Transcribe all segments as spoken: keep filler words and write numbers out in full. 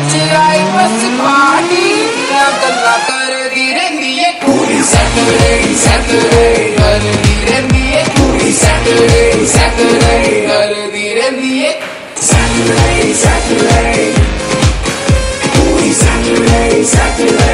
च आई बस पार्टी गल्ला कर दी रही है पूरी सैटरडे सैटरडे कर दी रही है पूरी सैटरडे सैटरडे कर दी रही है सैटरडे सैटरडे पूरी सैटरडे सैटरडे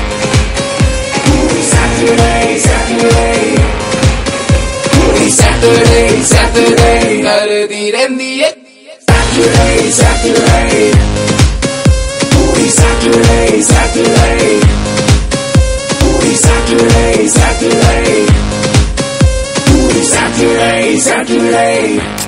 पूरी सैटरडे सैटरडे पूरी सैटरडे सैटरडे कर दी रही है Saturday, Saturday, Puri Saturday, Saturday, Puri Saturday, Saturday, Puri Saturday, Saturday.